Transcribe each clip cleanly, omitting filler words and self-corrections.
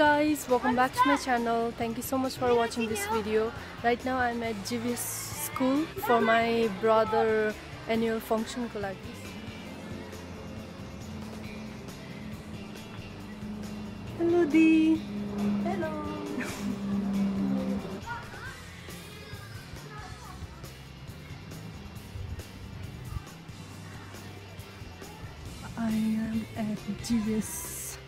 guys, welcome back to my channel. Thank you so much for watching this video. Right now I'm at GVS school for my brother annual function ko lagi. Hello Dee. Hello. I am at GVS.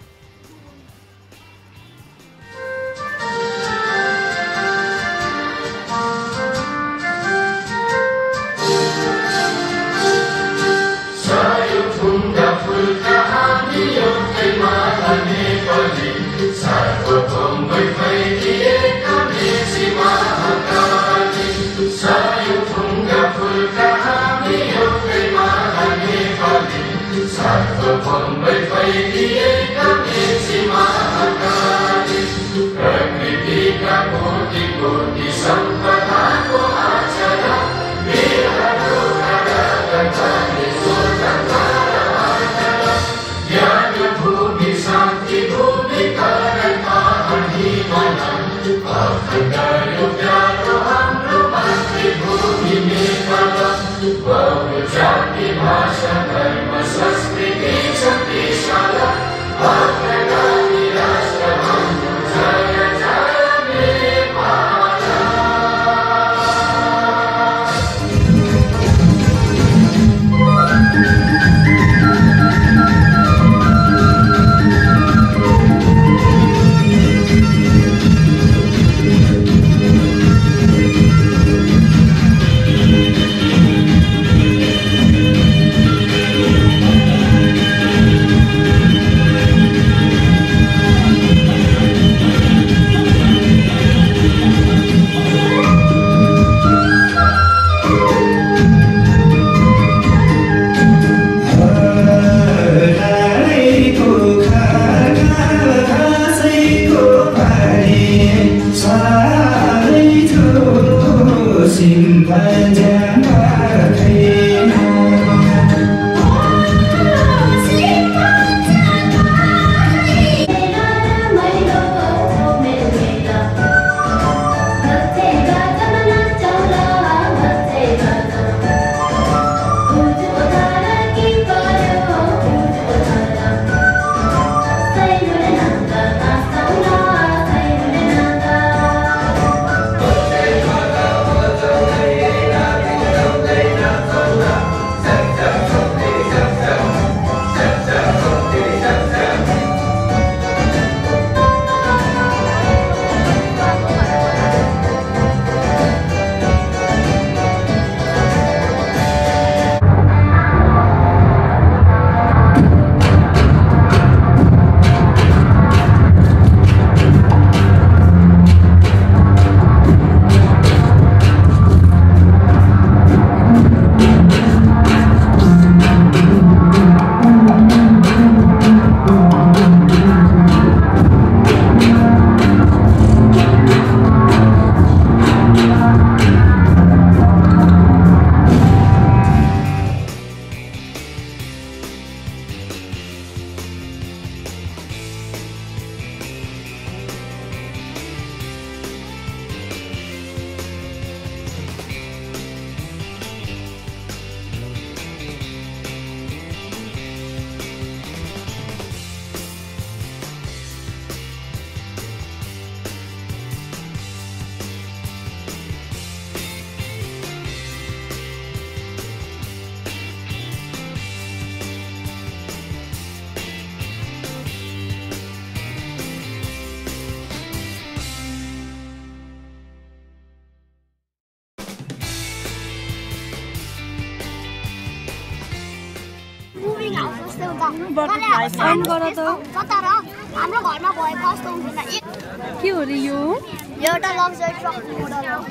हाम्रो घरमा भएको कस्तो हुँदैन के हो रे यो एउटा लग्जरी ट्रक मोडल हो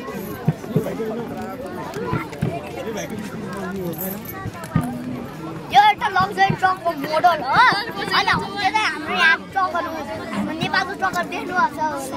यो एउटा लग्जरी ट्रकको मोडल हो हैन त्यो चाहिँ हाम्रो यहाँ ट्रकहरु हाम्रो नेपालको ट्रकहरु देख्नुहुन्छ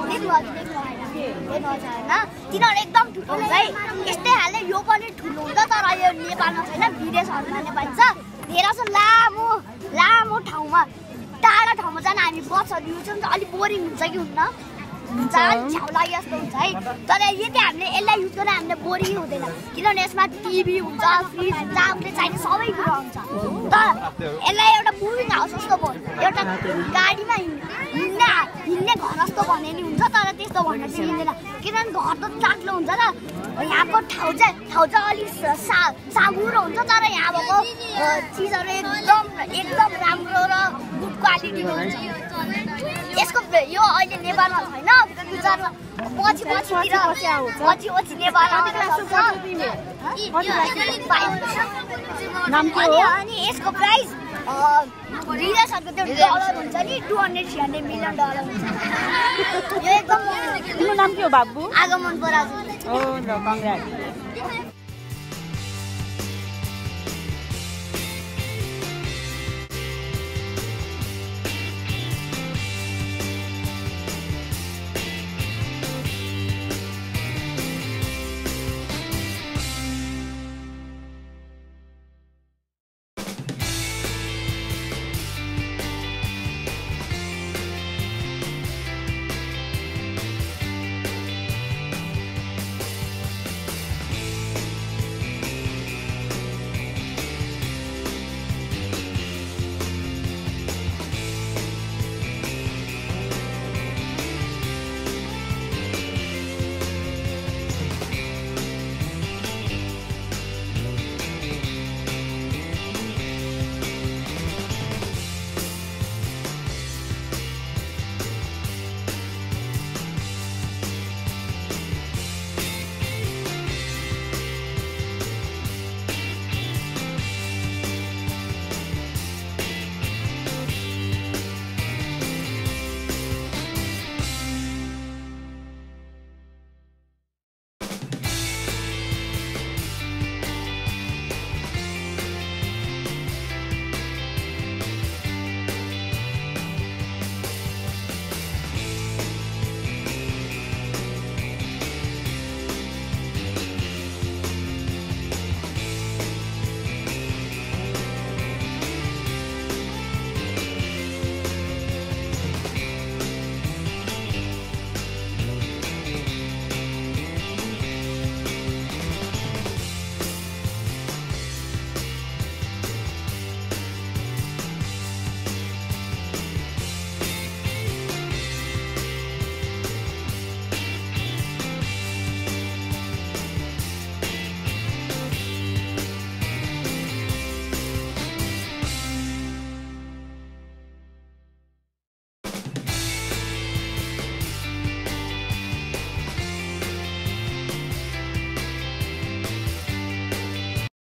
हैन तिनीहरु एकदम ठुलो हुन्छ है यस्तै हालले यो पनि ठुलो हुन्छ तर यो नेपालमा छैन विदेशहरुमा नै पाइन्छ धेरै लामो ठाउँमा टाढा ठाउँमा जान हामी बसहरू युज गर्छौँ अलिक बोरिङ हुन्छ कि हुन्न हुन्छ अलिक छ्याउ लागि जस्तो हुन्छ है तर यदि हामीले यसलाई युज गरेर हामीलाई बोरिङ हुँदैन किनभने यसमा टिभी हुन्छ फ्रिज हुन्छ आफूले चाहिने सबै कुरा हुन्छ तर यसलाई एउटा मुभिङ हाउस जस्तो भयो एउटा गाडीमा हिँड्ने घर जस्तो भने नि हुन्छ तर त्यस्तो भन्न सकिँदैन किनभने घर त चाक्लो हुन्छ र यहाँको ठाउँ चाहिँ अलिक साँघुरो हुन्छ तर यहाँ भएको चिजहरू एकदम राम्रो र गुड क्वालिटीको हुन्छ यसको यो अहिले नेपालमा छैन फ्युचरमा पछि नेपालमा अनि यसको प्राइस विदेशहरूको त्यो डलर हुन्छ नि $200-300 मिलियन हुन्छ यो एकदम तिम्रो नाम के हो बाबु आगमन पराजु ओ ल कङ्ग्रेट